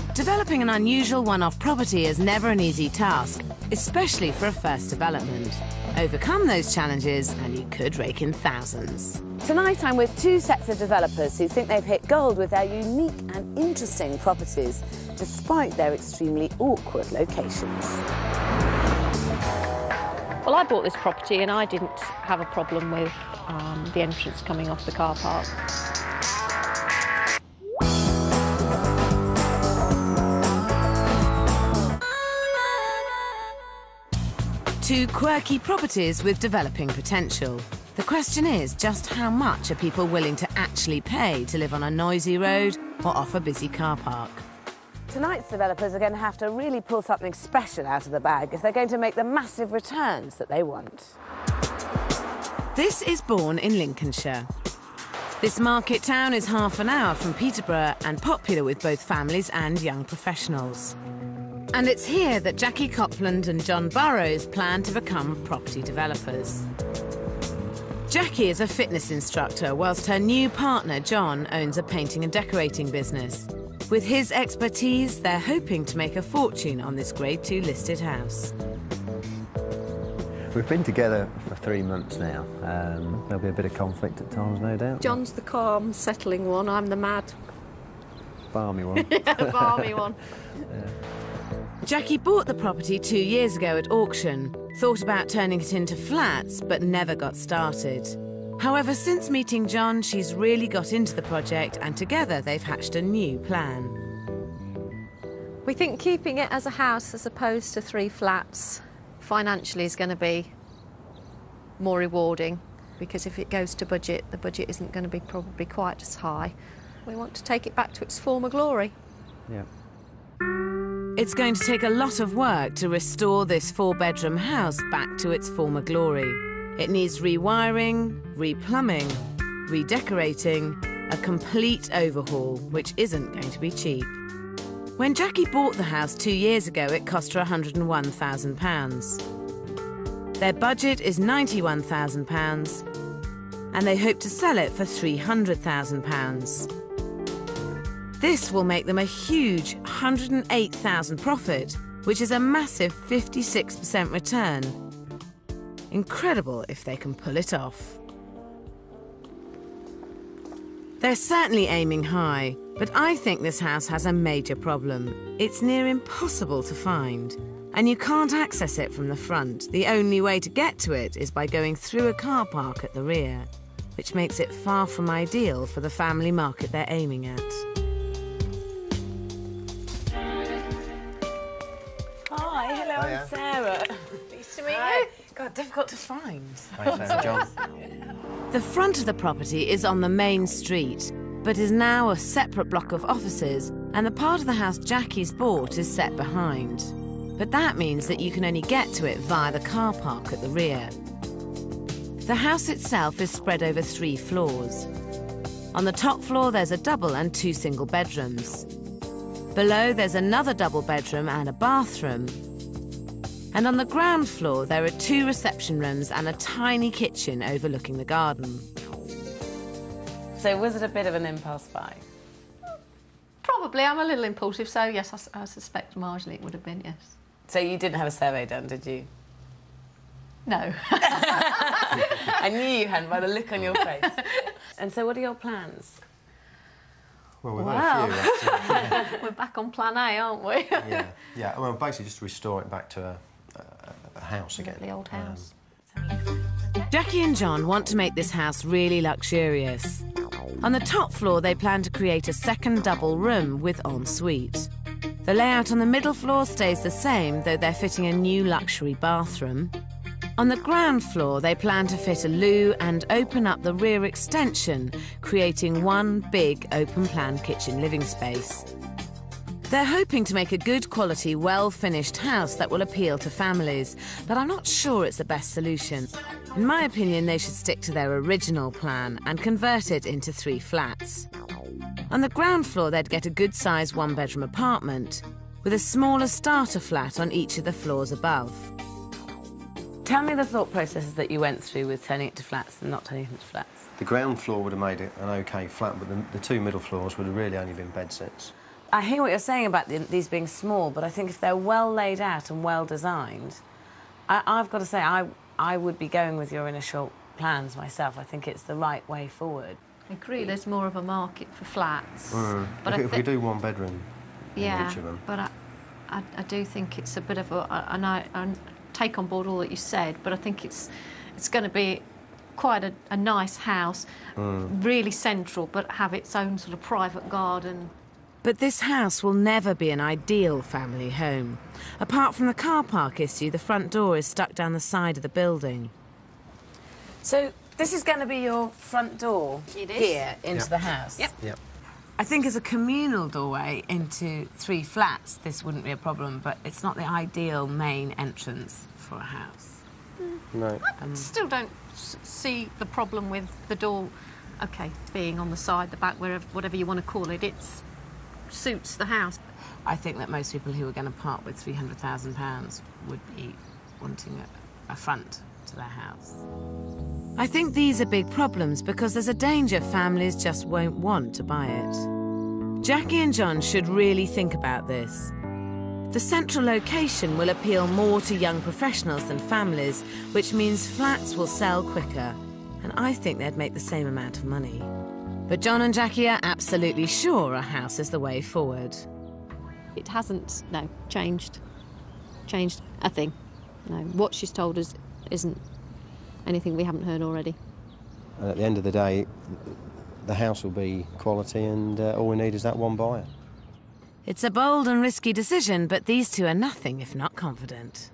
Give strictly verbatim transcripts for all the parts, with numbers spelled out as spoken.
Developing an unusual one-off property is never an easy task, especially for a first development. Overcome those challenges and you could rake in thousands. Tonight I'm with two sets of developers who think they've hit gold with their unique and interesting properties, despite their extremely awkward locations. Well, I bought this property and I didn't have a problem with um, the entrance coming off the car park. Two quirky properties with developing potential. The question is, just how much are people willing to actually pay to live on a noisy road or off a busy car park? Tonight's developers are going to have to really pull something special out of the bag if they're going to make the massive returns that they want. This is Bourne in Lincolnshire. This market town is half an hour from Peterborough and popular with both families and young professionals. And it's here that Jackie Copland and John Burrows plan to become property developers. Jackie is a fitness instructor, whilst her new partner, John, owns a painting and decorating business. With his expertise, they're hoping to make a fortune on this Grade two listed house. We've been together for three months now. Um, there'll be a bit of conflict at times, no doubt. John's the calm, settling one. I'm the mad, Balmy one. yeah, balmy one. Yeah. Jackie bought the property two years ago at auction, thought about turning it into flats, but never got started. However, since meeting John, she's really got into the project, and together they've hatched a new plan. We think keeping it as a house as opposed to three flats financially is going to be more rewarding, because if it goes to budget, the budget isn't going to be probably quite as high. We want to take it back to its former glory. Yeah. It's going to take a lot of work to restore this four-bedroom house back to its former glory. It needs rewiring, replumbing, redecorating, a complete overhaul, which isn't going to be cheap. When Jackie bought the house two years ago, it cost her one hundred and one thousand pounds. Their budget is ninety-one thousand pounds, and they hope to sell it for three hundred thousand pounds. This will make them a huge one hundred and eight thousand pounds profit, which is a massive fifty-six percent return. Incredible if they can pull it off. They're certainly aiming high, but I think this house has a major problem. It's near impossible to find, and you can't access it from the front. The only way to get to it is by going through a car park at the rear, which makes it far from ideal for the family market they're aiming at. Hi, hello, Hiya. I'm Sarah. Nice to meet Hi. you. God, difficult to find. Hi, Sarah. John. The front of the property is on the main street, but is now a separate block of offices, and the part of the house Jackie's bought is set behind. But that means that you can only get to it via the car park at the rear. The house itself is spread over three floors. On the top floor there's a double and two single bedrooms. Below there's another double bedroom and a bathroom. And on the ground floor there are two reception rooms and a tiny kitchen overlooking the garden. So was it a bit of an impulse buy? Probably. I'm a little impulsive, so yes, I, s- I suspect marginally it would have been, yes. So you didn't have a survey done, did you? No. I knew you hadn't by the look on your face. And so what are your plans? Well, we've Wow. had a few, actually. We're back on plan A, aren't we? Yeah, yeah. Well, basically just restore it back to a, a, a house again. The old house. Jackie and John want to make this house really luxurious. On the top floor they plan to create a second double room with ensuite. The layout on the middle floor stays the same, though they're fitting a new luxury bathroom. On the ground floor, they plan to fit a loo and open up the rear extension, creating one big open-plan kitchen living space. They're hoping to make a good quality, well-finished house that will appeal to families, but I'm not sure it's the best solution. In my opinion, they should stick to their original plan and convert it into three flats. On the ground floor, they'd get a good-sized one-bedroom apartment, with a smaller starter flat on each of the floors above. Tell me the thought processes that you went through with turning it to flats and not turning it into flats. The ground floor would have made it an OK flat, but the, the two middle floors would have really only been bed sets. I hear what you're saying about the, these being small, but I think if they're well laid out and well designed, I, I've got to say, I, I would be going with your initial plans myself. I think it's the right way forward. I agree, there's more of a market for flats. Mm. But if, I if we do one bedroom yeah, in each of them. but I, I, I do think it's a bit of a... And I, I take on board all that you said, but I think it's, it's going to be quite a, a nice house, mm. really central, but have its own sort of private garden. But this house will never be an ideal family home. Apart from the car park issue, the front door is stuck down the side of the building. So this is going to be your front door It is. here into Yep. the house? Yep. Yep. I think as a communal doorway into three flats, this wouldn't be a problem, but it's not the ideal main entrance for a house. No. I still don't s see the problem with the door, OK, being on the side, the back, wherever, whatever you want to call it. It suits the house. I think that most people who are going to part with three hundred thousand pounds would be wanting a, a front to their house. I think these are big problems because there's a danger families just won't want to buy it. Jackie and John should really think about this. The central location will appeal more to young professionals than families, which means flats will sell quicker, and I think they'd make the same amount of money. But John and Jackie are absolutely sure a house is the way forward. It hasn't, no, changed, changed a thing. No, what she's told us isn't anything we haven't heard already. And at the end of the day, the house will be quality, and uh, all we need is that one buyer. It's a bold and risky decision, but these two are nothing if not confident.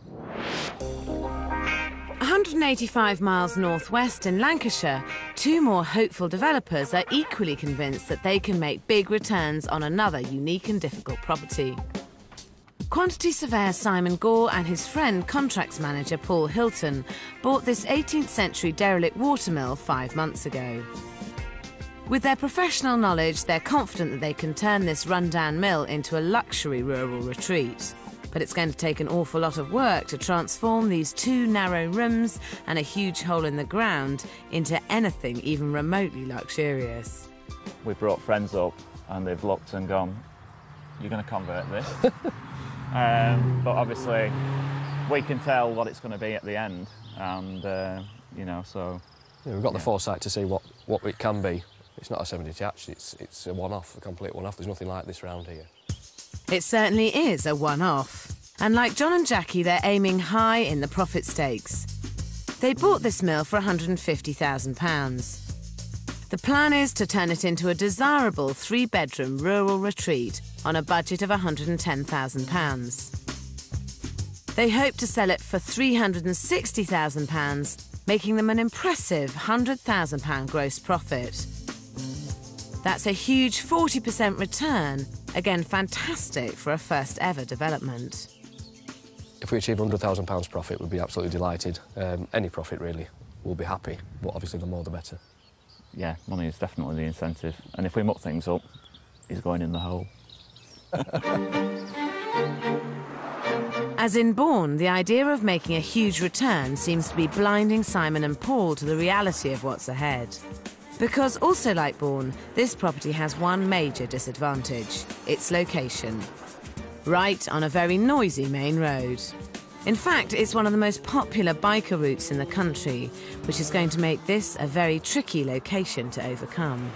one hundred eighty-five miles northwest in Lancashire, two more hopeful developers are equally convinced that they can make big returns on another unique and difficult property. Quantity surveyor Simon Gore and his friend contracts manager Paul Hilton bought this eighteenth century derelict watermill five months ago. With their professional knowledge, they're confident that they can turn this rundown mill into a luxury rural retreat. But it's going to take an awful lot of work to transform these two narrow rooms and a huge hole in the ground into anything even remotely luxurious. We brought friends up and they've looked and gone, you're going to convert this. um, but obviously we can tell what it's going to be at the end, and uh, you know, so... Yeah, we've got yeah. the foresight to see what, what it can be. It's not a semi-detached, it's, it's a one-off, a complete one-off. There's nothing like this round here. It certainly is a one-off. And like John and Jackie, they're aiming high in the profit stakes. They bought this mill for one hundred fifty thousand pounds. The plan is to turn it into a desirable three-bedroom rural retreat on a budget of one hundred ten thousand pounds. They hope to sell it for three hundred sixty thousand pounds, making them an impressive one hundred thousand pounds gross profit. That's a huge forty percent return, again fantastic for a first-ever development. If we achieve one hundred thousand pounds profit, we'd be absolutely delighted. Um, any profit, really, we'll be happy, but obviously the more the better. Yeah, money is definitely the incentive, and if we muck things up, he's going in the hole. As in Bourne, the idea of making a huge return seems to be blinding Simon and Paul to the reality of what's ahead. Because, also like Bourne, this property has one major disadvantage: its location. Right on a very noisy main road. In fact, it's one of the most popular biker routes in the country, which is going to make this a very tricky location to overcome.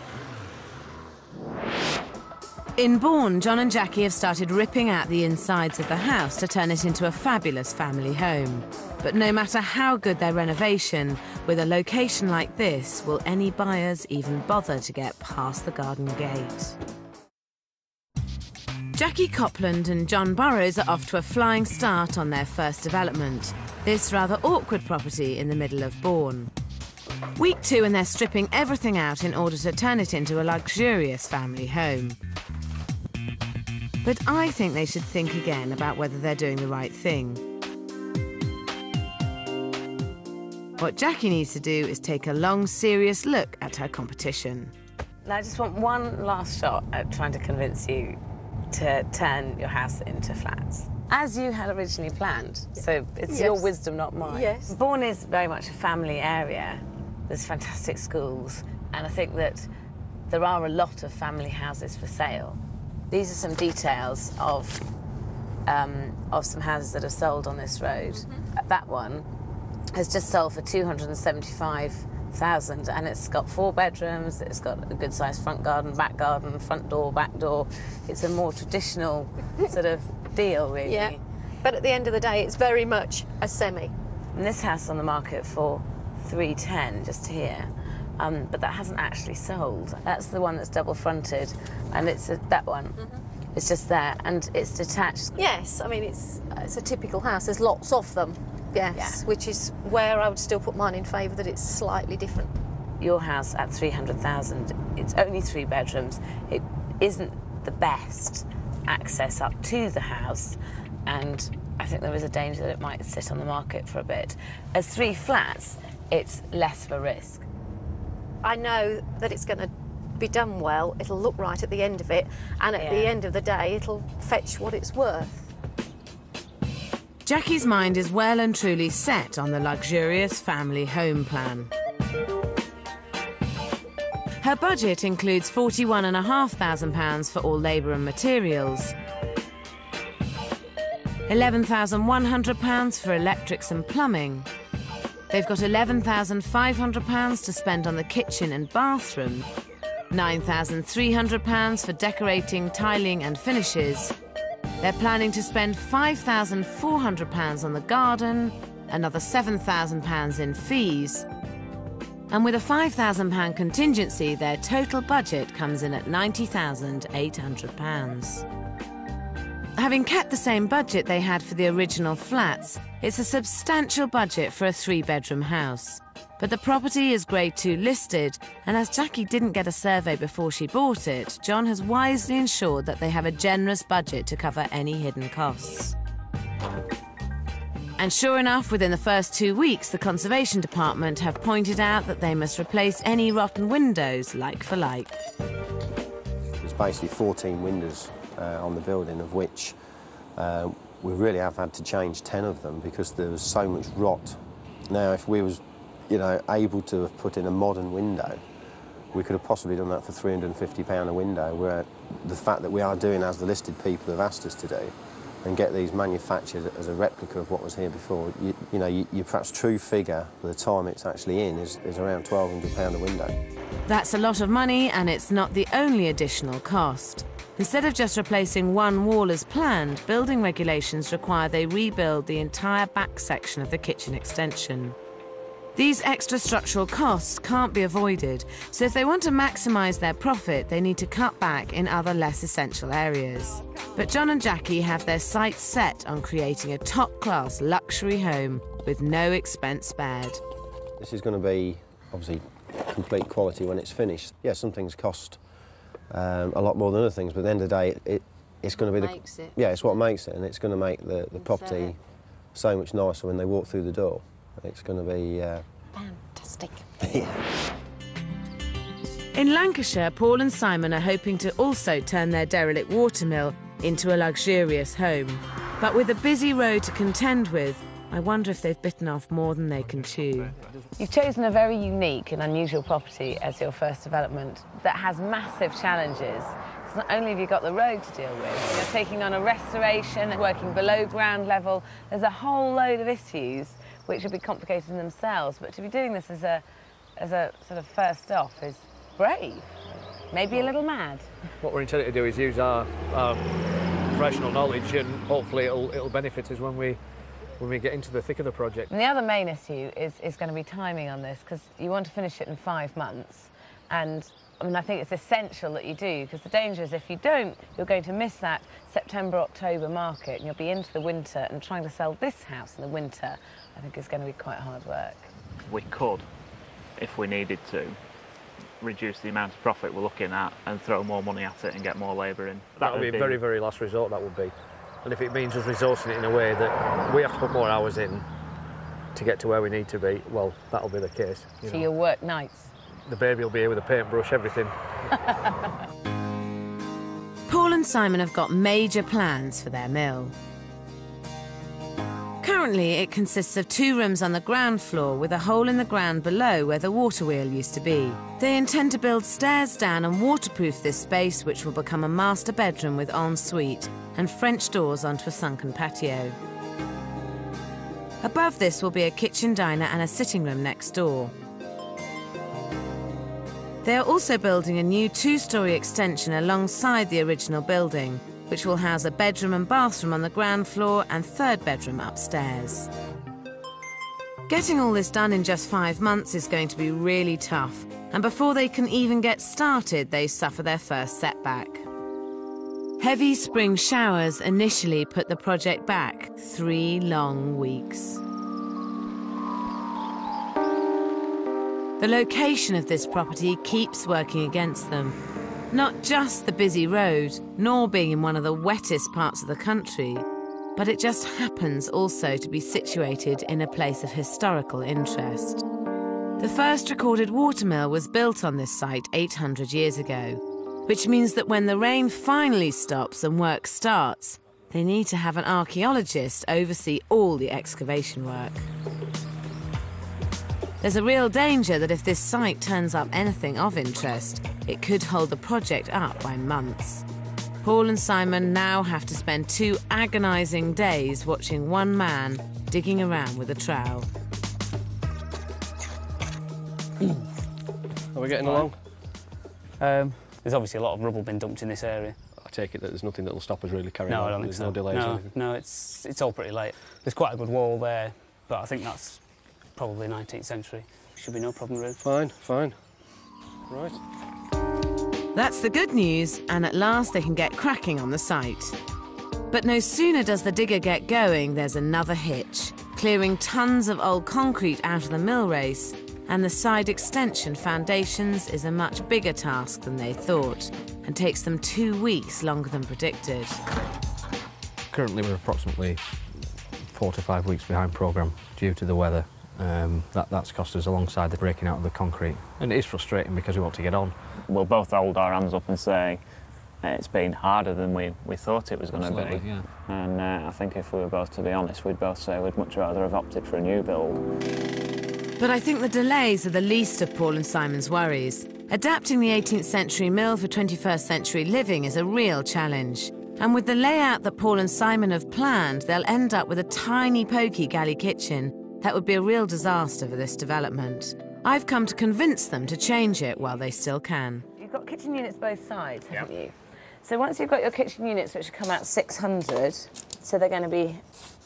In Bourne, John and Jackie have started ripping out the insides of the house to turn it into a fabulous family home. But no matter how good their renovation, with a location like this, will any buyers even bother to get past the garden gate? Jackie Copland and John Burrows are off to a flying start on their first development, this rather awkward property in the middle of Bourne. Week two, and they're stripping everything out in order to turn it into a luxurious family home. But I think they should think again about whether they're doing the right thing. What Jackie needs to do is take a long, serious look at her competition. Now, I just want one last shot at trying to convince you to turn your house into flats, as you had originally planned. So it's Yes. your wisdom, not mine. Yes. Bourne is very much a family area. There's fantastic schools, and I think that there are a lot of family houses for sale. These are some details of um, of some houses that have sold on this road. Mm-hmm. That one has just sold for two hundred and seventy-five thousand, and it's got four bedrooms. It's got a good-sized front garden, back garden, front door, back door. It's a more traditional sort of deal, really. Yeah, but at the end of the day, it's very much a semi. And this house is on the market for three ten just here, um, but that hasn't actually sold. That's the one that's double fronted, and it's a, that one. Mm-hmm. It's just there, and it's detached. Yes, I mean it's it's a typical house. There's lots of them. Yes, yeah. Which is where I would still put mine in favour that it's slightly different. Your house at three hundred thousand. It's only three bedrooms. It isn't the best access up to the house, and I think there is a danger that it might sit on the market for a bit. As three flats, it's less of a risk. I know that it's going to be done well, it'll look right at the end of it, and at Yeah. the end of the day, it'll fetch what it's worth. Jackie's mind is well and truly set on the luxurious family home plan. Her budget includes forty-one and a half thousand pounds for all labour and materials, eleven thousand one hundred pounds for electrics and plumbing. They've got eleven thousand five hundred pounds to spend on the kitchen and bathroom, nine thousand three hundred pounds for decorating, tiling and finishes. They're planning to spend five thousand four hundred pounds on the garden, another seven thousand pounds in fees. And with a five thousand pound contingency, their total budget comes in at ninety thousand eight hundred pounds. Having kept the same budget they had for the original flats, it's a substantial budget for a three-bedroom house. But the property is Grade two listed, and as Jackie didn't get a survey before she bought it, John has wisely ensured that they have a generous budget to cover any hidden costs. And sure enough, within the first two weeks, the Conservation Department have pointed out that they must replace any rotten windows, like for like. There's basically fourteen windows uh, on the building, of which uh, we really have had to change ten of them because there was so much rot. Now, if we was, you know, able to have put in a modern window, we could have possibly done that for three hundred and fifty pounds a window, where the fact that we are doing as the listed people have asked us to do, and get these manufactured as a replica of what was here before, you, you know, you, your perhaps true figure by the time it's actually in is, is around twelve hundred pounds a window. That's a lot of money, and it's not the only additional cost. Instead of just replacing one wall as planned, building regulations require they rebuild the entire back section of the kitchen extension. These extra structural costs can't be avoided, so if they want to maximise their profit, they need to cut back in other less essential areas. But John and Jackie have their sights set on creating a top-class luxury home with no expense spared. This is going to be, obviously, complete quality when it's finished. Yeah, some things cost um, a lot more than other things, but at the end of the day, it, it, it's going to be Makes the... it. Yeah, it's what makes it, and it's going to make the, the property so much nicer when they walk through the door. It's going to be... Uh... Fantastic. yeah. In Lancashire, Paul and Simon are hoping to also turn their derelict watermill into a luxurious home. But with a busy road to contend with, I wonder if they've bitten off more than they can chew. You've chosen a very unique and unusual property as your first development that has massive challenges. Because not only have you got the road to deal with, you're taking on a restoration, working below ground level. There's a whole load of issues which would be complicated in themselves. But to be doing this as a, as a sort of first off is brave, maybe a little mad. What we're intending to do is use our, our professional knowledge, and hopefully it'll, it'll benefit us when we when we get into the thick of the project. And the other main issue is, is going to be timing on this, because you want to finish it in five months. And I mean, I think it's essential that you do, because the danger is if you don't, you're going to miss that September, October market, and you'll be into the winter, and trying to sell this house in the winter, I think is going to be quite hard work. We could, if we needed to, reduce the amount of profit we're looking at and throw more money at it and get more labour in. That would be a very, very last resort, that would be. And if it means us resourcing it in a way that we have to put more hours in to get to where we need to be, well, that'll be the case. You So know. you'll work nights? The baby will be here with a paintbrush, everything. Paul and Simon have got major plans for their mill. Currently, it consists of two rooms on the ground floor with a hole in the ground below where the water wheel used to be. They intend to build stairs down and waterproof this space, which will become a master bedroom with ensuite and French doors onto a sunken patio. Above this will be a kitchen diner and a sitting room next door. They are also building a new two-storey extension alongside the original building, which will house a bedroom and bathroom on the ground floor and third bedroom upstairs. Getting all this done in just five months is going to be really tough, and before they can even get started, they suffer their first setback. Heavy spring showers initially put the project back three long weeks. The location of this property keeps working against them. Not just the busy road, nor being in one of the wettest parts of the country, but it just happens also to be situated in a place of historical interest. The first recorded watermill was built on this site eight hundred years ago, which means that when the rain finally stops and work starts, they need to have an archaeologist oversee all the excavation work. There's a real danger that if this site turns up anything of interest, it could hold the project up by months. Paul and Simon now have to spend two agonising days watching one man digging around with a trowel. Are we getting along? Um, there's obviously a lot of rubble been dumped in this area. I take it that there's nothing that will stop us really carrying no, on? I don't There's think so. no delays or no, anything? no, it's, it's all pretty late. There's quite a good wall there, but I think that's probably nineteenth century. Should be no problem, really. Fine, fine. Right. That's the good news, and at last they can get cracking on the site. But no sooner does the digger get going, there's another hitch. Clearing tons of old concrete out of the mill race and the side extension foundations is a much bigger task than they thought, and takes them two weeks longer than predicted. Currently we're approximately four to five weeks behind programme due to the weather. Um, that, that's cost us alongside the breaking out of the concrete. And it is frustrating because we want to get on. We'll both hold our hands up and say it's been harder than we, we thought it was going to be. Yeah. And uh, I think if we were both to be honest, we'd both say we'd much rather have opted for a new build. But I think the delays are the least of Paul and Simon's worries. Adapting the eighteenth century mill for twenty-first century living is a real challenge. And with the layout that Paul and Simon have planned, they'll end up with a tiny pokey galley kitchen. That would be a real disaster for this development. I've come to convince them to change it while they still can. You've got kitchen units both sides, haven't you? So once you've got your kitchen units, which come out six hundred, so they're going to be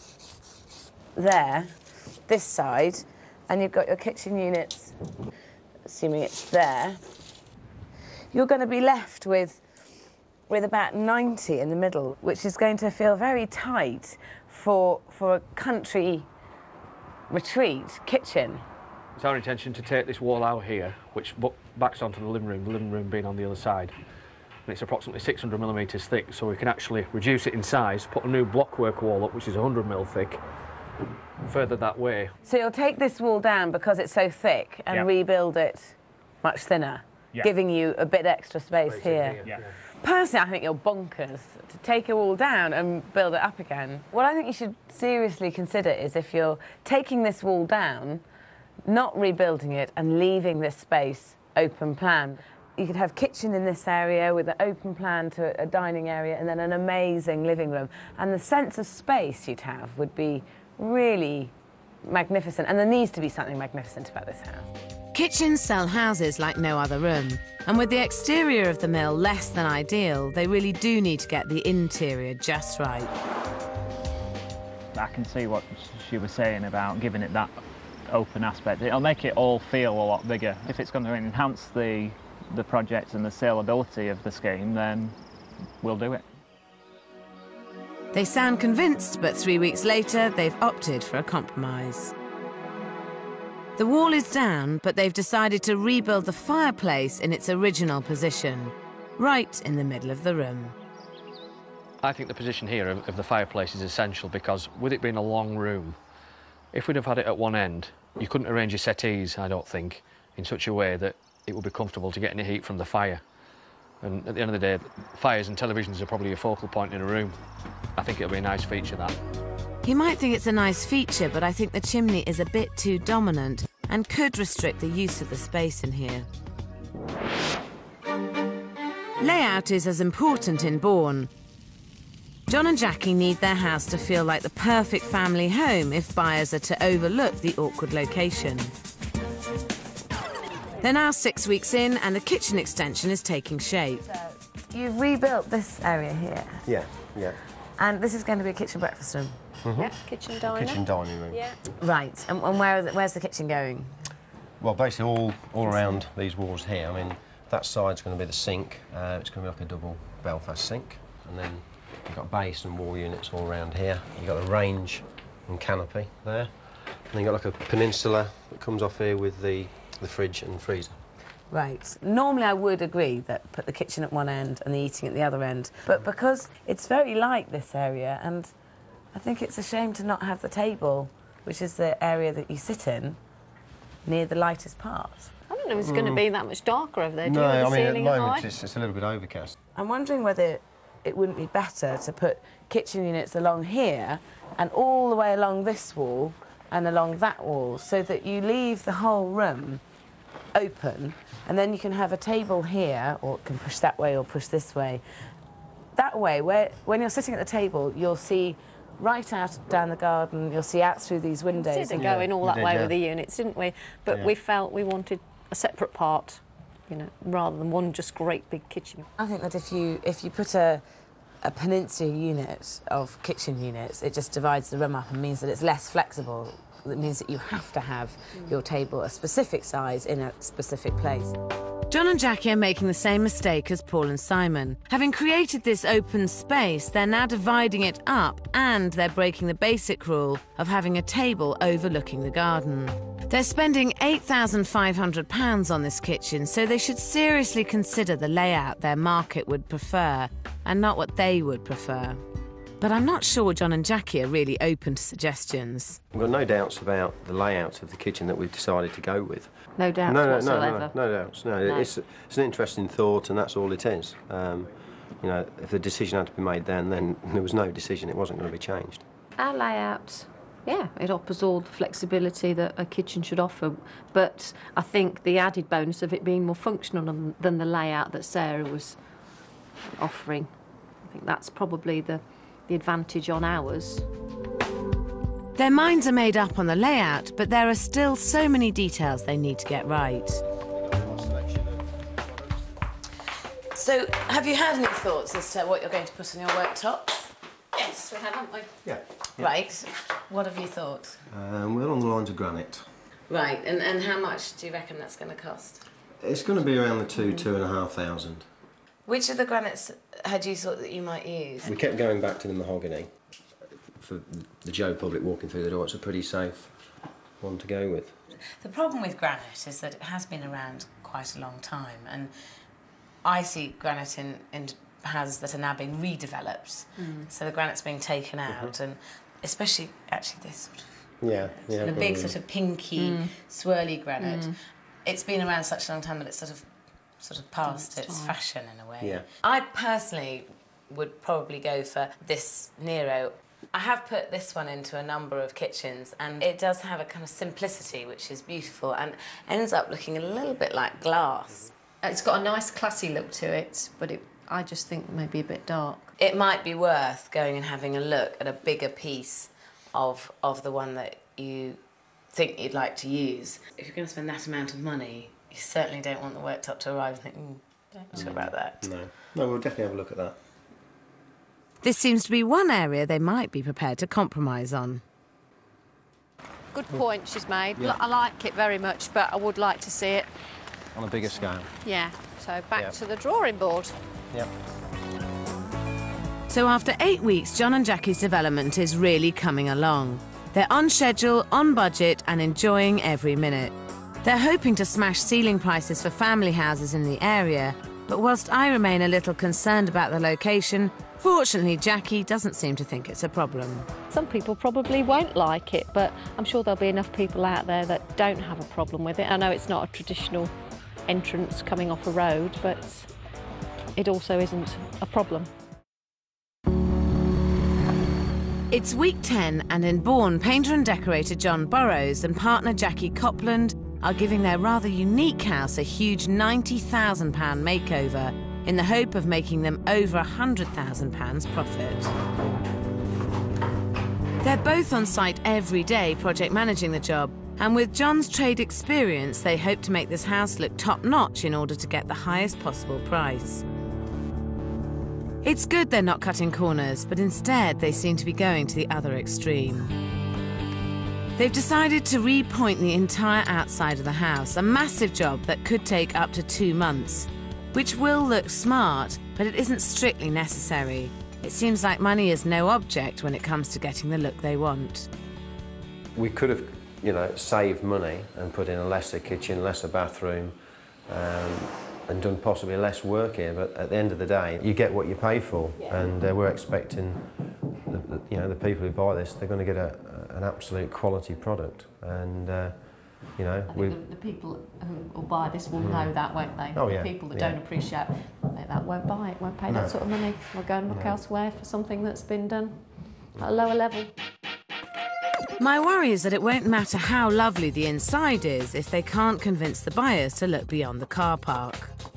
there, this side, and you've got your kitchen units, assuming it's there, you're going to be left with, with about ninety in the middle, which is going to feel very tight for, for a country retreat kitchen. It's our intention to take this wall out here, which backs onto the living room, the living room being on the other side. And it's approximately six hundred millimetres thick, so we can actually reduce it in size, put a new blockwork wall up, which is one hundred mil thick, further that way. So you'll take this wall down because it's so thick and yeah. rebuild it much thinner, yeah. giving you a bit extra space, space here. here. Yeah. Personally, I think you're bonkers to take a wall down and build it up again. What I think you should seriously consider is if you're taking this wall down, not rebuilding it and leaving this space open plan. You could have kitchen in this area with an open plan to a dining area and then an amazing living room. And the sense of space you'd have would be really magnificent. And there needs to be something magnificent about this house. Kitchens sell houses like no other room. And with the exterior of the mill less than ideal, they really do need to get the interior just right. I can see what she was saying about giving it that open aspect. It'll make it all feel a lot bigger. If it's going to enhance the, the project and the saleability of the scheme, then we'll do it. They sound convinced, but three weeks later, they've opted for a compromise. The wall is down, but they've decided to rebuild the fireplace in its original position, right in the middle of the room. I think the position here of, of the fireplace is essential because with it being a long room, if we'd have had it at one end, you couldn't arrange your settees, I don't think, in such a way that it would be comfortable to get any heat from the fire. And at the end of the day, fires and televisions are probably a focal point in a room. I think it'll be a nice feature, that. He might think it's a nice feature, but I think the chimney is a bit too dominant and could restrict the use of the space in here. Layout is as important in Bourne. John and Jackie need their house to feel like the perfect family home if buyers are to overlook the awkward location. They're now six weeks in and the kitchen extension is taking shape. So you've rebuilt this area here. Yeah, yeah. And this is going to be a kitchen breakfast room. Mm-hmm. Yeah, kitchen diner. Kitchen dining room. Yeah. Right, and, and where are the, where's the kitchen going? Well, basically all, all around these walls here. I mean, that side's going to be the sink. Uh, it's going to be like a double Belfast sink. And then you've got base and wall units all around here. You've got the range and canopy there. And then you've got like a peninsula that comes off here with the, the fridge and freezer. Right. Normally I would agree that put the kitchen at one end and the eating at the other end. But because it's very light, this area, and I think it's a shame to not have the table, which is the area that you sit in, near the lightest part. I don't know if it's mm. going to be that much darker over there. Do no, you know, the I mean, at the ceiling moment high? it's, it's a little bit overcast. I'm wondering whether it wouldn't be better to put kitchen units along here and all the way along this wall and along that wall, so that you leave the whole room open, and then you can have a table here, or it can push that way or push this way. That way, where when you're sitting at the table, you'll see right out down the garden, you'll see out through these windows. We did going all that did, way yeah. with the units, didn't we? But Yeah. we felt we wanted a separate part, you know, rather than one just great big kitchen. I think that if you if you put a a peninsula unit of kitchen units, it just divides the room up and means that it's less flexible. It means that you have to have mm. your table a specific size in a specific place. John and Jackie are making the same mistake as Paul and Simon. Having created this open space, they're now dividing it up, and they're breaking the basic rule of having a table overlooking the garden. They're spending eight thousand five hundred pounds on this kitchen, so they should seriously consider the layout their market would prefer, and not what they would prefer. But I'm not sure John and Jackie are really open to suggestions. We've got no doubts about the layout of the kitchen that we've decided to go with. No doubts no, no, whatsoever. No, no, no doubts. No, no. It's, it's an interesting thought, and that's all it is. Um, you know, if the decision had to be made then, then there was no decision. It wasn't going to be changed. Our layout, yeah, it offers all the flexibility that a kitchen should offer. But I think the added bonus of it being more functional than, than the layout that Sarah was offering, I think that's probably the, the advantage on ours. Their minds are made up on the layout, but there are still so many details they need to get right. So, have you had any thoughts as to what you're going to put on your worktops? Yes, we have, haven't we? Yeah. yeah. Right. What have you thought? Um, we're along the lines of granite. Right, and, and how much do you reckon that's going to cost? It's going to be around the two, two and a half thousand. Which of the granites had you thought that you might use? We kept going back to the mahogany. For the Joe public walking through the door, it's a pretty safe one to go with. The problem with granite is that it has been around quite a long time, and I see granite in, in houses that are now being redeveloped. Mm. So the granite's being taken out, mm-hmm. and especially actually this sort of yeah, yeah, the big sort of pinky, mm. swirly granite. Mm. It's been around such a long time that it's sort of sort of past its time. Fashion in a way. Yeah. I personally would probably go for this Nero. I have put this one into a number of kitchens, and it does have a kind of simplicity which is beautiful and ends up looking a little bit like glass. It's got a nice classy look to it, but it, I just think maybe a bit dark. It might be worth going and having a look at a bigger piece of, of the one that you think you'd like to use. If you're going to spend that amount of money, you certainly don't want the worktop to arrive and think, mm, don't know about that. No. No, we'll definitely have a look at that. This seems to be one area they might be prepared to compromise on. Good point she's made. Yeah. I like it very much, but I would like to see it on a bigger scale. Yeah, so back Yep. to the drawing board. Yep. So after eight weeks, John and Jackie's development is really coming along. They're on schedule, on budget, and enjoying every minute. They're hoping to smash ceiling prices for family houses in the area, but whilst I remain a little concerned about the location, fortunately Jackie doesn't seem to think it's a problem. Some people probably won't like it, but I'm sure there'll be enough people out there that don't have a problem with it. I know it's not a traditional entrance coming off a road, but it also isn't a problem. It's week ten, and in Bourne, painter and decorator John Burrows and partner Jackie Copland are giving their rather unique house a huge ninety thousand pound makeover in the hope of making them over one hundred thousand pounds profit. They're both on site every day project managing the job, and with John's trade experience, they hope to make this house look top-notch in order to get the highest possible price. It's good they're not cutting corners, but instead they seem to be going to the other extreme. They've decided to repoint the entire outside of the house, a massive job that could take up to two months, which will look smart, but it isn't strictly necessary. It seems like money is no object when it comes to getting the look they want. We could have, you know, saved money and put in a lesser kitchen, lesser bathroom, um, and done possibly less work here, but at the end of the day, you get what you pay for, yeah. and uh, we're expecting, the, the, you know, the people who buy this, they're going to get a, an absolute quality product, and uh, you know, I think the, the people who will buy this will mm. know that, won't they? Oh yeah. The people that yeah. don't appreciate that won't buy it, won't pay no. that sort of money. We'll go and look no. elsewhere for something that's been done at a lower level. My worry is that it won't matter how lovely the inside is if they can't convince the buyers to look beyond the car park.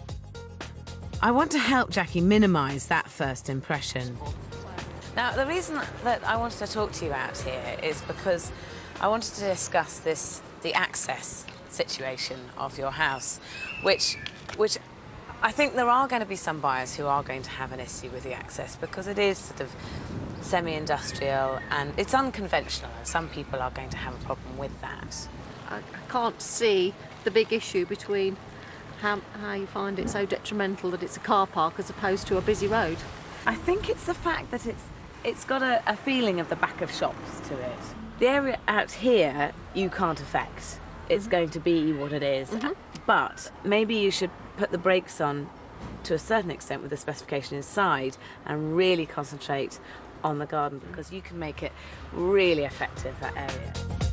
I want to help Jackie minimise that first impression. Now, the reason that I wanted to talk to you out here is because I wanted to discuss this, the access situation of your house, which, which I think there are going to be some buyers who are going to have an issue with the access because it is sort of semi-industrial and it's unconventional, and some people are going to have a problem with that. I, I can't see the big issue between how, how you find it so detrimental that it's a car park as opposed to a busy road. I think it's the fact that it's, it's got a, a feeling of the back of shops to it. The area out here you can't affect. It's mm-hmm. going to be what it is. Mm-hmm. But maybe you should put the brakes on to a certain extent with the specification inside and really concentrate on the garden, because you can make it really effective, that area.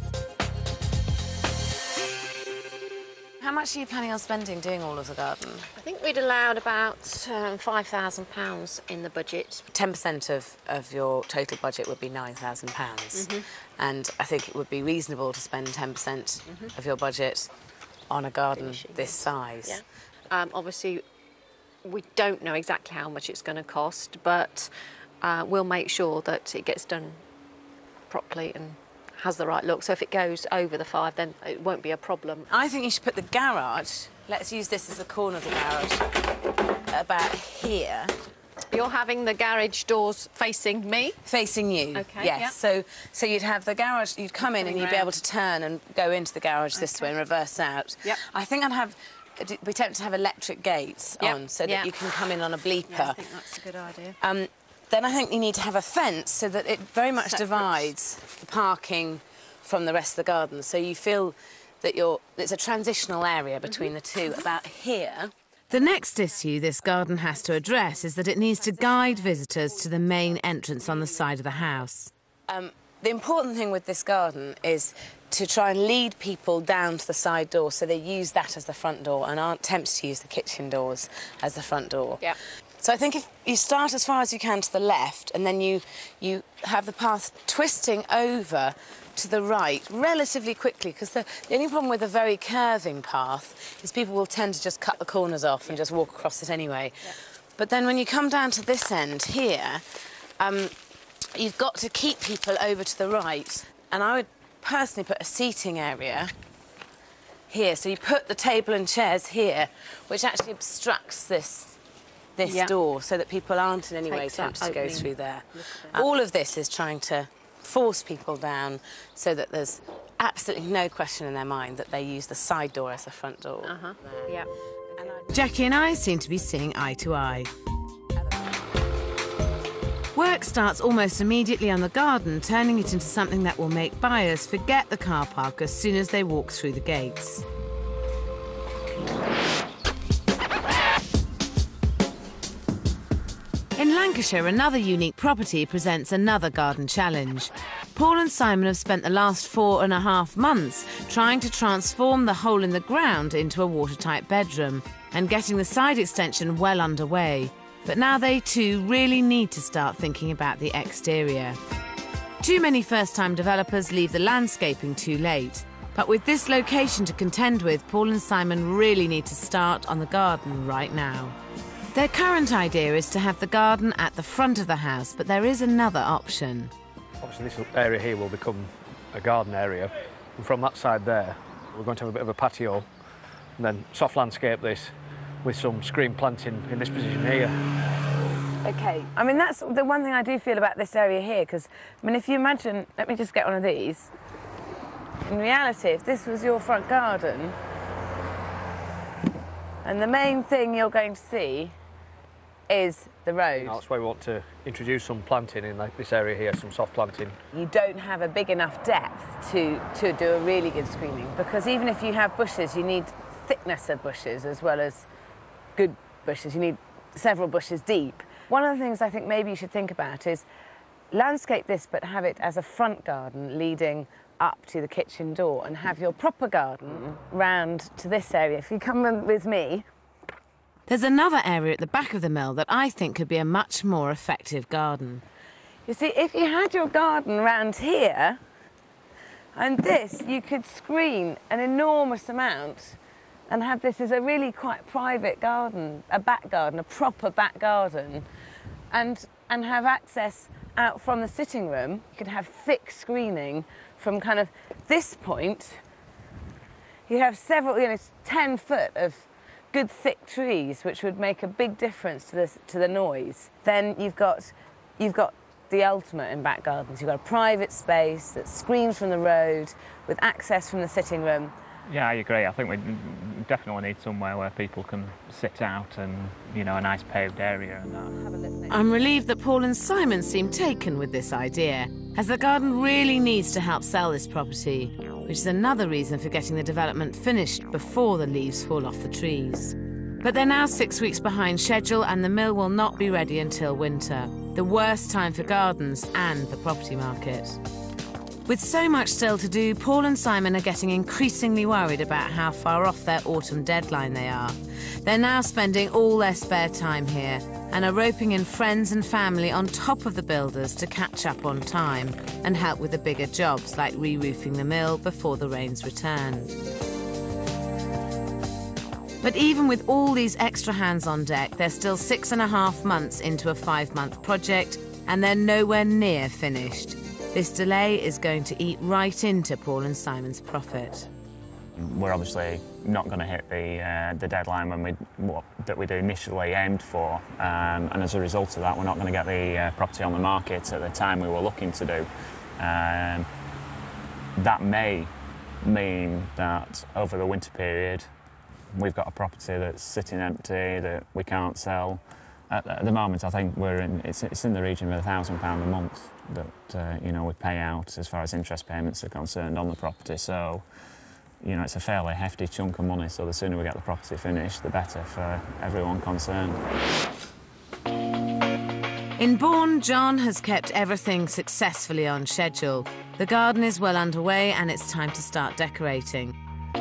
How much are you planning on spending doing all of the garden? I think we'd allowed about um, five thousand pounds in the budget. ten percent of, of your total budget would be nine thousand pounds. Mm-hmm. And I think it would be reasonable to spend ten percent mm-hmm. of your budget on a garden Finishing. this size. Yeah. Um, obviously, we don't know exactly how much it's going to cost, but uh, we'll make sure that it gets done properly and has the right look. So if it goes over the five, then it won't be a problem. I think you should put the garage, let's use this as the corner of the garage, about here. You're having the garage doors facing me? Facing you, okay, yes. Yeah. So, so you'd have the garage, you'd come in and you'd be able to turn and go into the garage this okay. way and reverse out. Yep. I think I'd have, be tempted to have electric gates yep. on so that yep. you can come in on a bleeper. Yeah, I think that's a good idea. Um, then I think you need to have a fence so that it very much Separate. divides the parking from the rest of the garden. So you feel that you're, it's a transitional area between mm-hmm. the two, about here. The next issue this garden has to address is that it needs to guide visitors to the main entrance on the side of the house. Um, the important thing with this garden is to try and lead people down to the side door so they use that as the front door and aren't tempted to use the kitchen doors as the front door. Yeah. So I think if you start as far as you can to the left and then you, you have the path twisting over to the right relatively quickly, because the, the only problem with a very curving path is people will tend to just cut the corners off and just walk across it anyway. Yeah. But then when you come down to this end here, um, you've got to keep people over to the right. And I would personally put a seating area here. So you put the table and chairs here, which actually obstructs this this yeah. door so that people aren't in any way tempted to go through there. All of this is trying to force people down so that there's absolutely no question in their mind that they use the side door as the front door. Uh-huh. Yeah. And I... Jackie and I seem to be seeing eye to eye. Work starts almost immediately on the garden, turning it into something that will make buyers forget the car park as soon as they walk through the gates. In Lancashire, another unique property presents another garden challenge. Paul and Simon have spent the last four and a half months trying to transform the hole in the ground into a watertight bedroom and getting the side extension well underway. But now they too really need to start thinking about the exterior. Too many first-time developers leave the landscaping too late. But with this location to contend with, Paul and Simon really need to start on the garden right now. Their current idea is to have the garden at the front of the house, but there is another option. Obviously this area here will become a garden area. And from that side there, we're going to have a bit of a patio and then soft landscape this with some screen planting in this position here. OK, I mean, that's the one thing I do feel about this area here, because, I mean, if you imagine, let me just get one of these. In reality, if this was your front garden, and the main thing you're going to see is the road. That's why we want to introduce some planting in like this area here, some soft planting. You don't have a big enough depth to, to do a really good screening, because even if you have bushes, you need thickness of bushes as well as good bushes. You need several bushes deep. One of the things I think maybe you should think about is landscape this, but have it as a front garden leading up to the kitchen door, and have your proper garden round to this area. If you come with me. There's another area at the back of the mill that I think could be a much more effective garden. You see, if you had your garden round here, and this, you could screen an enormous amount and have this as a really quite private garden, a back garden, a proper back garden, and, and have access out from the sitting room. You could have thick screening from kind of this point. You have several, you know, ten foot of good thick trees, which would make a big difference to this, to the noise. Then you've got, you've got the ultimate in back gardens. You've got a private space that's screened from the road with access from the sitting room. Yeah, I agree. I think we definitely need somewhere where people can sit out and, you know, a nice paved area and that. Have a look next. I'm relieved that Paul and Simon seem taken with this idea, as the garden really needs to help sell this property, which is another reason for getting the development finished before the leaves fall off the trees. But they're now six weeks behind schedule, and the mill will not be ready until winter, the worst time for gardens and the property market. With so much still to do, Paul and Simon are getting increasingly worried about how far off their autumn deadline they are. They're now spending all their spare time here and are roping in friends and family on top of the builders to catch up on time and help with the bigger jobs like re-roofing the mill before the rains return. But even with all these extra hands on deck, they're still six and a half months into a five-month project, and they're nowhere near finished. This delay is going to eat right into Paul and Simon's profit. We're obviously not going to hit the uh, the deadline when we what, that we'd initially aimed for, um, and as a result of that, we're not going to get the uh, property on the market at the time we were looking to do. Um, that may mean that over the winter period, we've got a property that's sitting empty that we can't sell. At, at the moment, I think we're in it's, it's in the region of a thousand pound a month that uh, you know we pay out as far as interest payments are concerned on the property. So, you know, it's a fairly hefty chunk of money. So the sooner we get the property finished, the better for everyone concerned. In Bourne, John has kept everything successfully on schedule. The garden is well underway, and it's time to start decorating.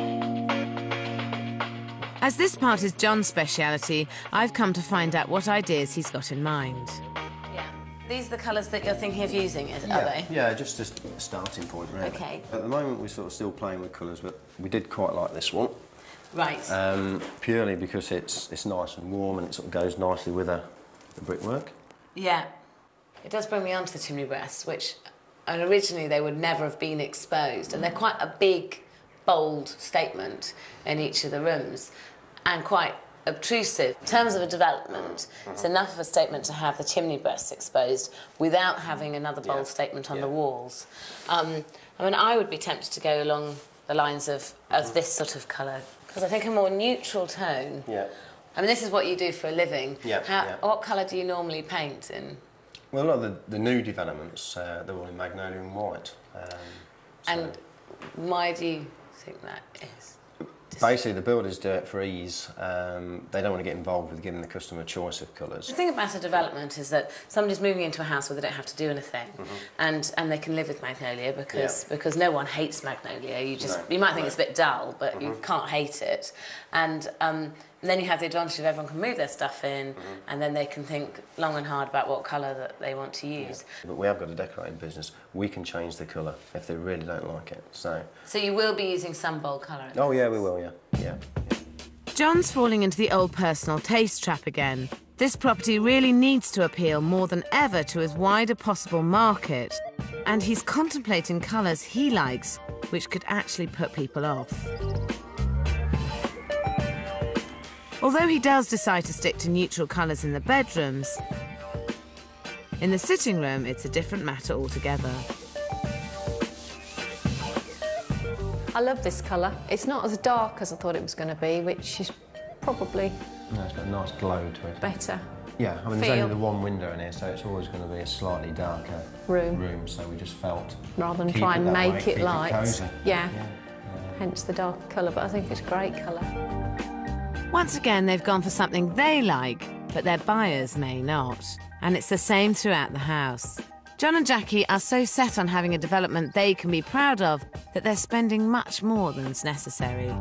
As this part is John's speciality, I've come to find out what ideas he's got in mind. Yeah. These are the colours that you're thinking of using, is, yeah, are they? Yeah, just a starting point, really. OK. At the moment, we're sort of still playing with colours, but we did quite like this one. Right. Um, purely because it's it's nice and warm and it sort of goes nicely with the, the brickwork. Yeah. It does bring me on to the chimney breasts, which and originally they would never have been exposed, and they're quite a big, bold statement in each of the rooms, and quite obtrusive. In terms of a development, mm-hmm. it's enough of a statement to have the chimney breasts exposed without having another bold yeah. statement on yeah. the walls. Um, I mean, I would be tempted to go along the lines of, of this sort of colour, because I think a more neutral tone. Yeah. I mean, this is what you do for a living. Yeah. How, yeah. What colour do you normally paint in? Well, a lot of the, the new developments, uh, they're all in magnolia and white. Um, so and why do you think that is? Basically, the builders do it for ease. Um, they don't want to get involved with giving the customer a choice of colours. The thing about a development is that somebody's moving into a house where they don't have to do anything, mm-hmm. and and they can live with magnolia because yeah. because no one hates magnolia. You just no, you might think no. it's a bit dull, but mm-hmm. you can't hate it. And um, And then you have the advantage of everyone can move their stuff in, mm-hmm. and then they can think long and hard about what colour that they want to use. Yeah. But we have got a decorating business. We can change the colour if they really don't like it. So. So you will be using some bold colour. Oh yeah, we will. Yeah, yeah. yeah. John's falling into the old personal taste trap again. This property really needs to appeal more than ever to as wide a possible market, and he's contemplating colours he likes, which could actually put people off. Although he does decide to stick to neutral colours in the bedrooms, in the sitting room it's a different matter altogether. I love this colour. It's not as dark as I thought it was going to be, which is probably no, it's got a nice glow to it. Better. Yeah, I mean, Feel. there's only the one window in here, so it's always going to be a slightly darker room. room so we just felt... Rather than try and make way, it light. It yeah. yeah. Hence the dark colour, but I think it's a great colour. Once again, they've gone for something they like, but their buyers may not. And it's the same throughout the house. John and Jackie are so set on having a development they can be proud of that they're spending much more than's necessary.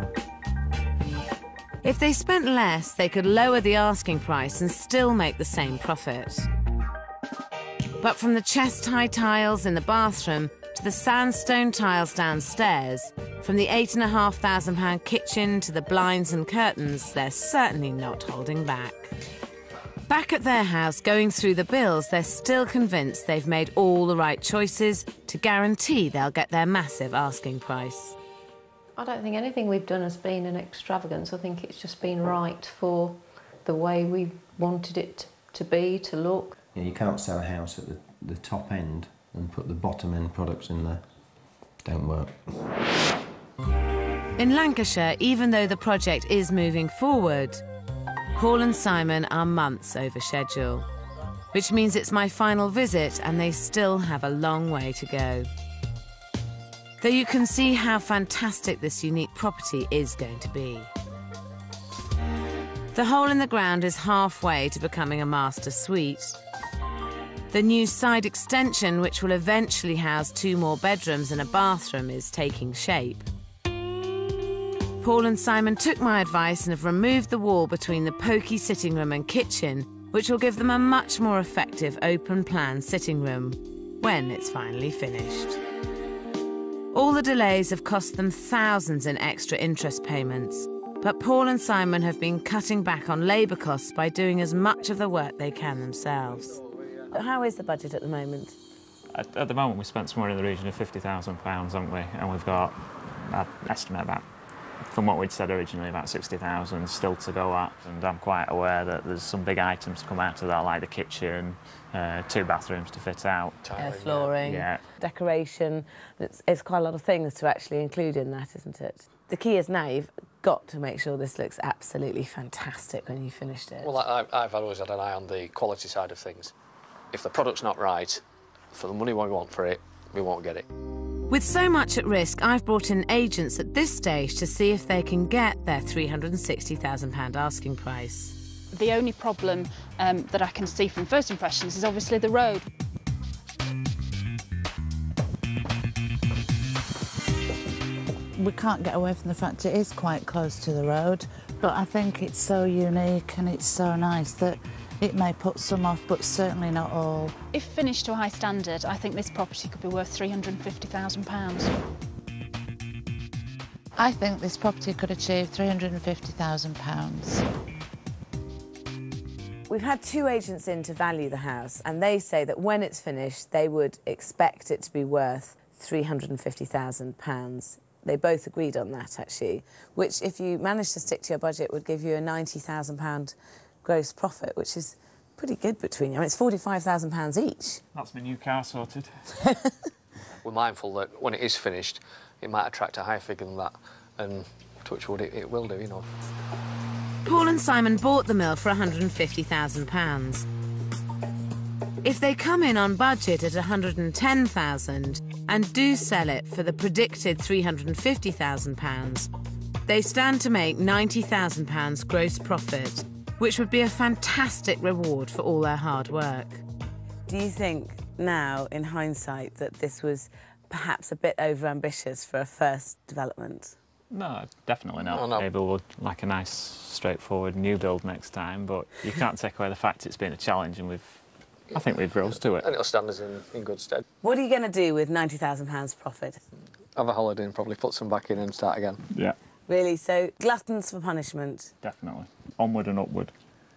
If they spent less, they could lower the asking price and still make the same profit. But from the chest-high tiles in the bathroom to the sandstone tiles downstairs, from the eight and a half thousand pound kitchen to the blinds and curtains, they're certainly not holding back. Back at their house, going through the bills, they're still convinced they've made all the right choices to guarantee they'll get their massive asking price. I don't think anything we've done has been an extravagance. I think it's just been right for the way we wanted it to be, to look. Yeah, you can't sell a house at the, the top end and put the bottom end products in there. Don't work. In Lancashire, even though the project is moving forward, Paul and Simon are months over schedule, which means it's my final visit and they still have a long way to go. Though you can see how fantastic this unique property is going to be. The hole in the ground is halfway to becoming a master suite. The new side extension, which will eventually house two more bedrooms and a bathroom, is taking shape. Paul and Simon took my advice and have removed the wall between the pokey sitting room and kitchen, which will give them a much more effective open-plan sitting room when it's finally finished. All the delays have cost them thousands in extra interest payments, but Paul and Simon have been cutting back on labour costs by doing as much of the work they can themselves. How is the budget at the moment? At, at the moment, we spent somewhere in the region of fifty thousand pounds, haven't we? And we've got, I estimate about, from what we'd said originally, about sixty thousand still to go at. And I'm quite aware that there's some big items to come out of that, like the kitchen, uh, two bathrooms to fit out. Air flooring, yeah. decoration. It's, it's quite a lot of things to actually include in that, isn't it? The key is now you've got to make sure this looks absolutely fantastic when you've finished it. Well, I, I've always had an eye on the quality side of things. If the product's not right, for the money we want for it, we won't get it. With so much at risk, I've brought in agents at this stage to see if they can get their three hundred and sixty thousand pound asking price. The only problem um, that I can see from first impressions is obviously the road. We can't get away from the fact it is quite close to the road, but I think it's so unique and it's so nice that it may put some off, but certainly not all. If finished to a high standard, I think this property could be worth three hundred and fifty thousand pounds. I think this property could achieve three hundred and fifty thousand pounds. We've had two agents in to value the house, and they say that when it's finished, they would expect it to be worth three hundred and fifty thousand pounds. They both agreed on that, actually, which, if you manage to stick to your budget, would give you a ninety thousand pound gross profit, which is pretty good between you. I mean, it's forty-five thousand pounds each. That's my new car sorted. We're mindful that when it is finished, it might attract a higher figure than that, and touch wood, it, it will do, you know. Paul and Simon bought the mill for one hundred and fifty thousand pounds. If they come in on budget at one hundred and ten thousand pounds and do sell it for the predicted three hundred and fifty thousand pounds, they stand to make ninety thousand pounds gross profit, which would be a fantastic reward for all their hard work. Do you think now, in hindsight, that this was perhaps a bit over-ambitious for a first development? No, definitely not. No, no. Maybe we'll like a nice, straightforward new build next time, but you can't take away the fact it's been a challenge, and we've, I think we've rose to it. And it'll stand us in, in good stead. What are you going to do with ninety thousand pounds profit? Have a holiday and probably put some back in and start again. Yeah. Really? So, gluttons for punishment? Definitely. Onward and upward.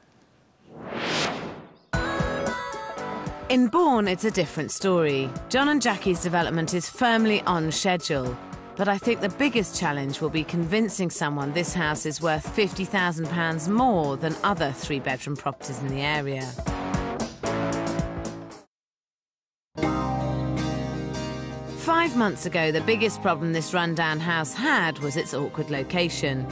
In Bourne, it's a different story. John and Jackie's development is firmly on schedule. But I think the biggest challenge will be convincing someone this house is worth fifty thousand pounds more than other three-bedroom properties in the area. Five months ago, the biggest problem this rundown house had was its awkward location.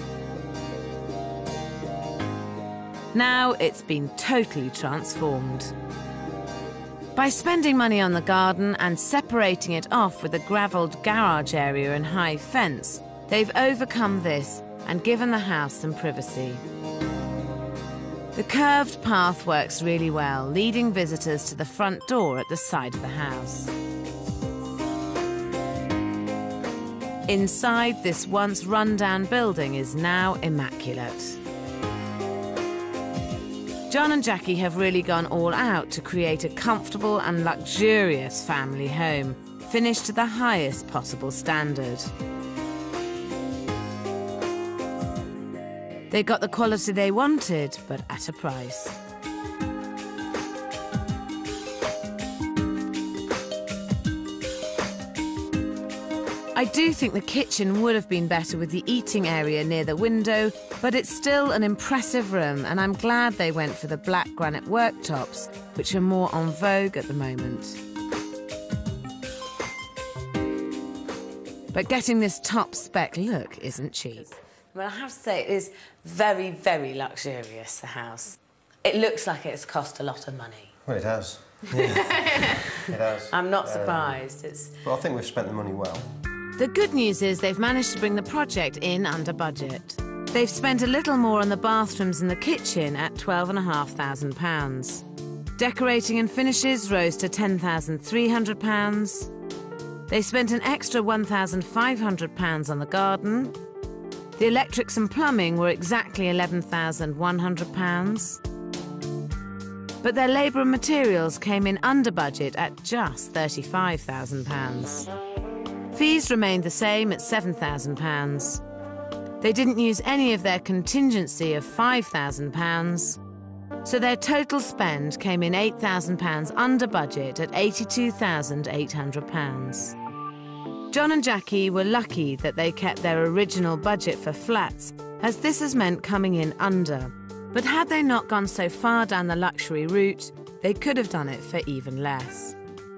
Now it's been totally transformed. By spending money on the garden and separating it off with a gravelled garage area and high fence, they've overcome this and given the house some privacy. The curved path works really well, leading visitors to the front door at the side of the house. Inside, this once run-down building is now immaculate. John and Jackie have really gone all out to create a comfortable and luxurious family home, finished to the highest possible standard. They got the quality they wanted, but at a price. I do think the kitchen would have been better with the eating area near the window, but it's still an impressive room, and I'm glad they went for the black granite worktops, which are more en vogue at the moment. But getting this top spec look isn't cheap. Well, I have to say, it is very, very luxurious, the house. It looks like it's cost a lot of money. Well, it has. Yeah. It has. I'm not surprised. Um, it's... Well, I think we've spent the money well. The good news is they've managed to bring the project in under budget. They've spent a little more on the bathrooms and the kitchen at twelve and a half thousand pounds. Decorating and finishes rose to ten thousand three hundred pounds. They spent an extra one thousand five hundred pounds on the garden. The electrics and plumbing were exactly eleven thousand one hundred pounds. But their labour and materials came in under budget at just thirty-five thousand pounds. Fees remained the same at seven thousand pounds. They didn't use any of their contingency of five thousand pounds, so their total spend came in eight thousand pounds under budget at eighty-two thousand eight hundred pounds. John and Jackie were lucky that they kept their original budget for flats, as this has meant coming in under. But had they not gone so far down the luxury route, they could have done it for even less.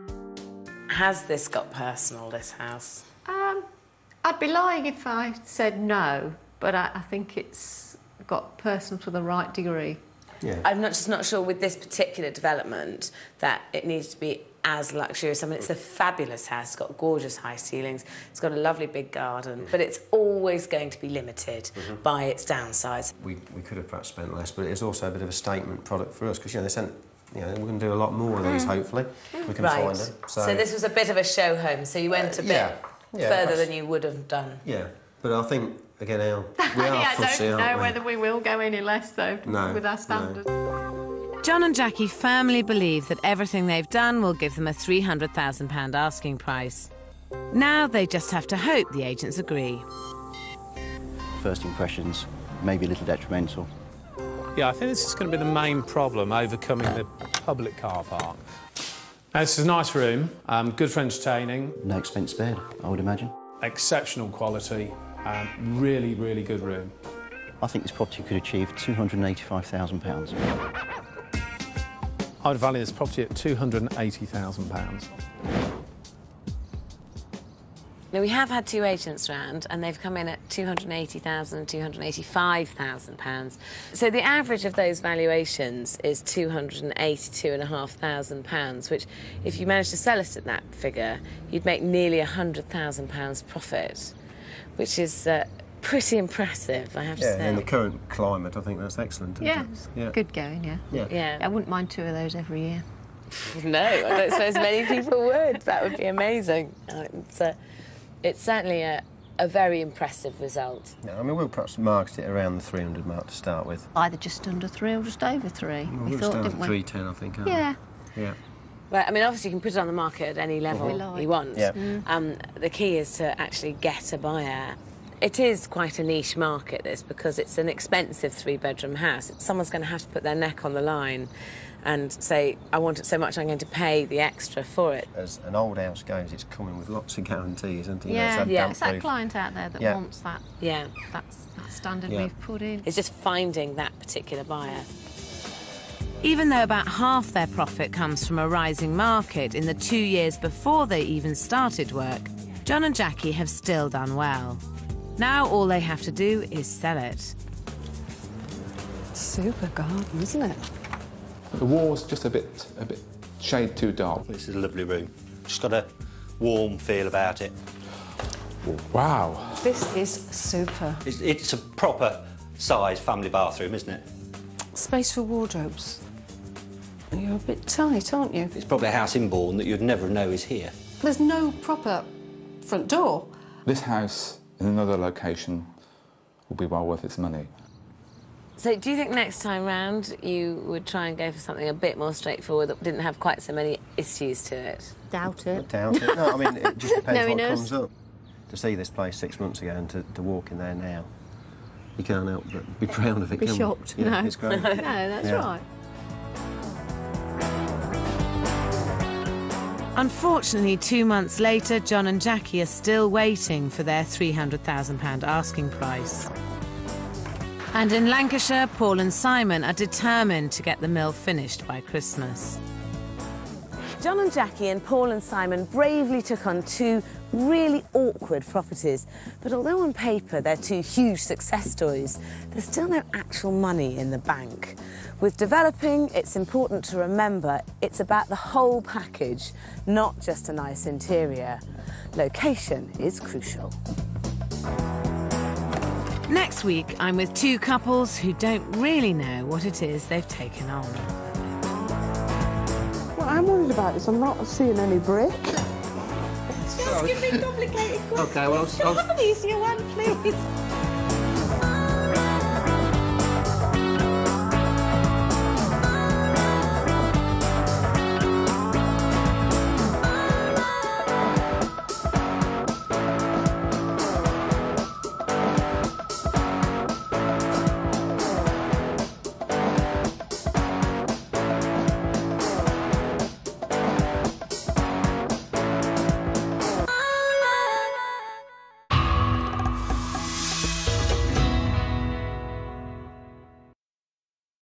Has this got personal, this house? Um, I'd be lying if I said no, but I, I think it's got personal to the right degree. Yeah. I'm not just not sure with this particular development that it needs to be as luxurious. I mean, it's a fabulous house. It's got gorgeous high ceilings. It's got a lovely big garden, but it's always going to be limited mm-hmm. by its downsides. We, we could have perhaps spent less, but it's also a bit of a statement product for us because, you know, they sent, you know, we're going to do a lot more of these, mm. hopefully. We can right. find them. So, so this was a bit of a show home, so you went a bit uh, yeah. Yeah, further perhaps. than you would have done. Yeah, but I think, again, our, we are yeah, fussy, I don't know aren't we? whether we will go any less, though, no, with our standards. No. John and Jackie firmly believe that everything they've done will give them a three hundred thousand pounds asking price. Now they just have to hope the agents agree. First impressions may be a little detrimental. Yeah, I think this is going to be the main problem, overcoming the public car park. Now, this is a nice room, um, good for entertaining. No expense spared, I would imagine. Exceptional quality, um, really, really good room. I think this property could achieve two hundred and eighty-five thousand pounds. I would value this property at two hundred and eighty thousand pounds. Now, we have had two agents round, and they've come in at two hundred and eighty thousand and two hundred and eighty-five thousand pounds. So the average of those valuations is two hundred and eighty-two thousand five hundred pounds, which, if you managed to sell it at that figure, you'd make nearly one hundred thousand pounds profit, which is uh, pretty impressive, I have yeah, to say. In the current climate, I think that's excellent. Yeah, yeah, good going, yeah. yeah. Yeah. I wouldn't mind two of those every year. No, I don't suppose many people would. That would be amazing. Uh, It's, uh, it's certainly a, a very impressive result. No, I mean, we'll perhaps market it around the three hundred mark to start with. Either just under three or just over three. Well, we we'll thought, start didn't at we? three ten, I think, aren't Yeah. we? Yeah. Right, I mean, obviously you can put it on the market at any level Mhm. you want. Yeah. Mm. Um, the key is to actually get a buyer. It is quite a niche market, this, because it's an expensive three-bedroom house. Someone's going to have to put their neck on the line and say, I want it so much, I'm going to pay the extra for it. As an old house goes, it's coming with lots of guarantees, isn't it? You know, Yeah, it's yeah. damp It's that proof. client out there that Yeah. wants that. Yeah. That's that standard Yeah. we've put in. It's just finding that particular buyer. Even though about half their profit comes from a rising market in the two years before they even started work, John and Jackie have still done well. Now all they have to do is sell it. Super garden, isn't it? The wall's just a bit, a bit shade too dark. This is a lovely room. Just got a warm feel about it. Wow. This is super. It's, it's a proper size family bathroom, isn't it? Space for wardrobes. You're a bit tight, aren't you? It's probably a house in Bourne that you'd never know is here. There's no proper front door. This house in another location will be well worth its money. So do you think next time round you would try and go for something a bit more straightforward that didn't have quite so many issues to it? Doubt it. Doubt it. No, I mean, it just depends No, he what knows. comes up. To see this place six months ago and to, to walk in there now, you can't help but be proud of it, Be can shocked. we? Yeah, No. it's great. No, that's Yeah. right. Unfortunately, two months later, John and Jackie are still waiting for their three hundred thousand pounds asking price. And in Lancashire, Paul and Simon are determined to get the mill finished by Christmas. John and Jackie and Paul and Simon bravely took on two really awkward properties. But although on paper they're two huge success stories, there's still no actual money in the bank. With developing, it's important to remember it's about the whole package, not just a nice interior. Location is crucial. Next week, I'm with two couples who don't really know what it is they've taken on. What I'm worried about is I'm not seeing any brick. Just give me complicated questions. Okay, well, I'll- An easier one, please.